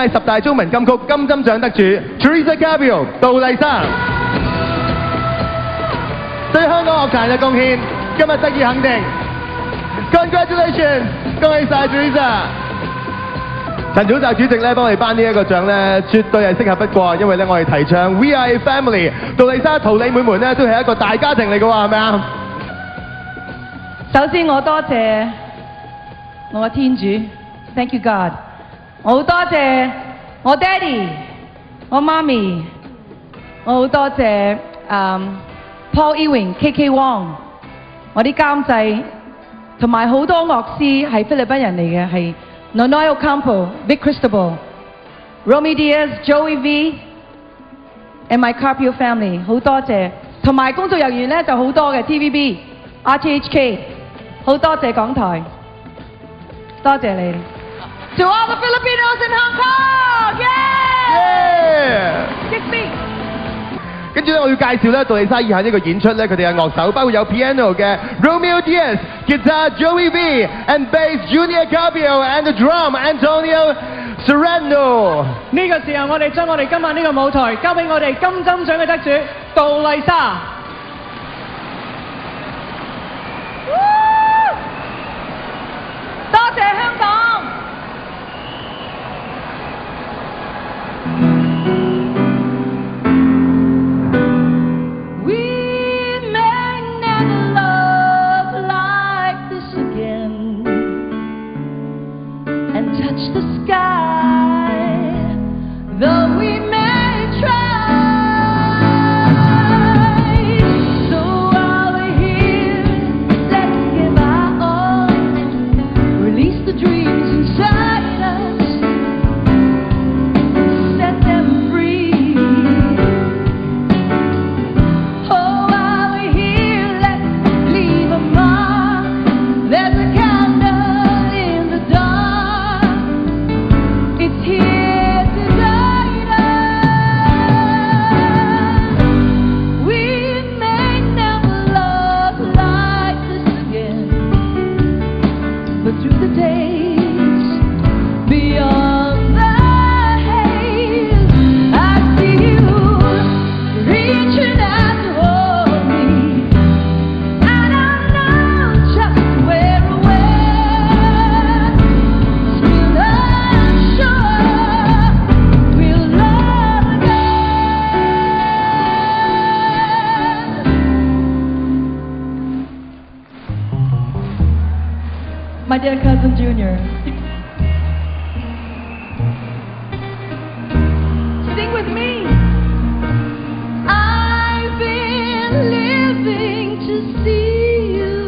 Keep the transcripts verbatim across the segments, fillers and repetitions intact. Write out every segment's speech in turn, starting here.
十大中文金曲金針獎得主 Teresa Carpio 杜麗莎，對香港樂壇嘅貢獻今日得以肯定。Congratulations， 恭喜晒 Teresa！ 陳祖澤主席咧幫我哋頒呢一個獎咧，絕對係適合不過，因為咧我哋提倡 We are a family， 杜麗莎、桃李妹們咧都係一個大家庭嚟嘅喎，係咪啊？ 首先我多謝我嘅天主 ，Thank you God。我好多謝我爹哋、我媽咪，我好多謝誒 Paul Ewing、K K Wong， 我啲監製同埋好多樂師係菲律賓人嚟嘅，係 Nonoy Ocampo、Vic Cristobal、Romy Diaz、Joey V，and my Carpio family， 好多謝，同埋工作人員咧就好多嘅 T V B、R T H K， 好多謝港台，多謝你。To all the Filipinos in Hong Kong， yeah！ Kick me！ 跟住咧，我要介紹咧杜麗莎以下呢個演出咧，佢哋嘅樂手包括有 piano 嘅 Romy Diaz、guitar Joey V，and bass Junior Carpio and the drum Antonio Serrano。 呢個時候，我哋將我哋今晚呢個舞台交俾我哋金針獎嘅得主杜麗莎。 多謝香港。 The sky, though we may try. So while we're here, let's give our all, release the dreams inside us, set them free. Oh, while we're here, let's leave a mark. There's a candle in the dark. It's here to guide us. We may never love like this again, but through the days beyond the haze, I see you reaching out to hold me, and I know just where or when. Still unsure we'll love again. My dear cousin Junior, Sing with me. I've been living to see you,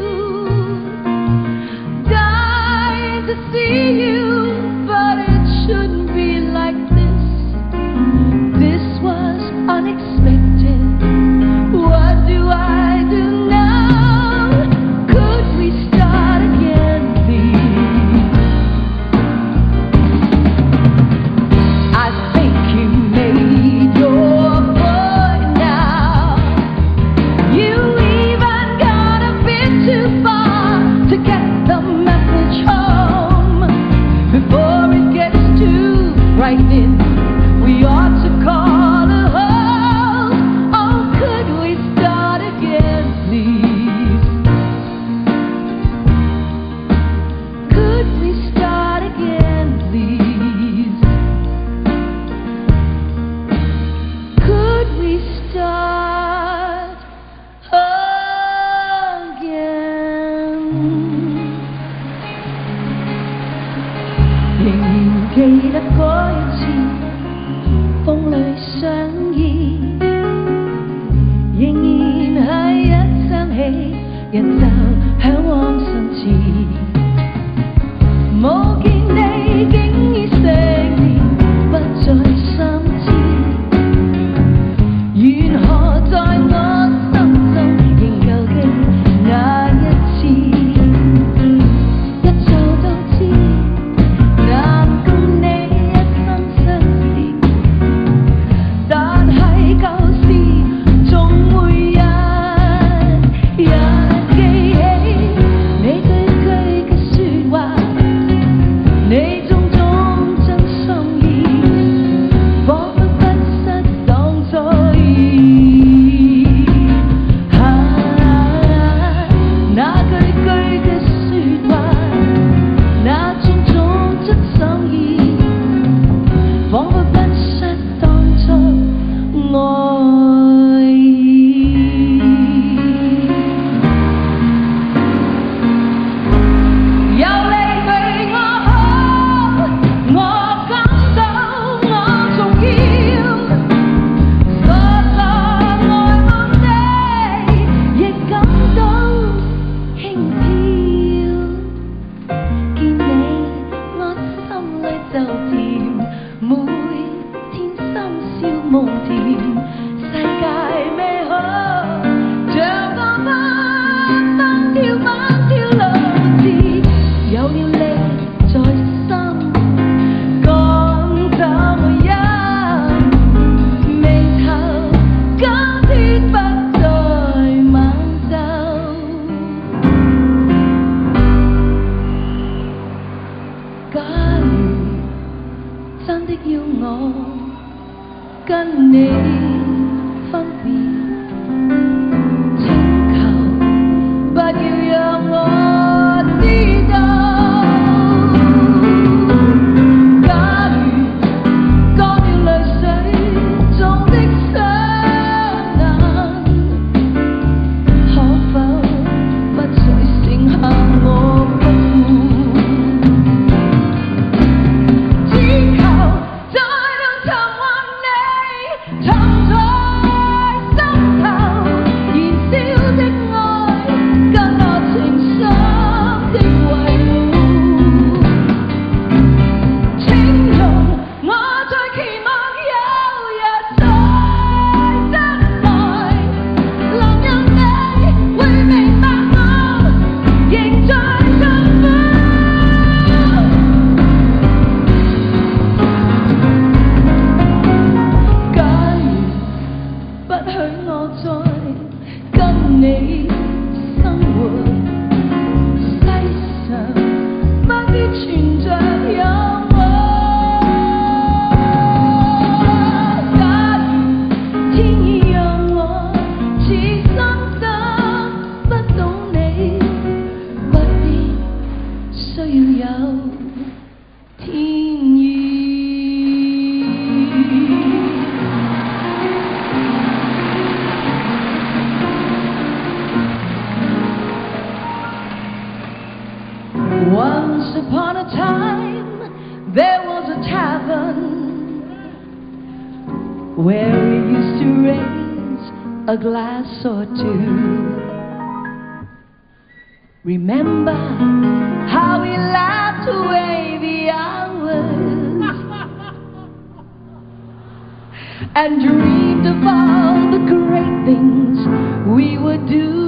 dying to see you, but it shouldn't be like this. This was unexpected. What do I do now? Could we start again, please? Once upon a time, there was a tavern where we used to raise a glass or two. Remember how we laughed away the hours and dreamed of all the great things we would do.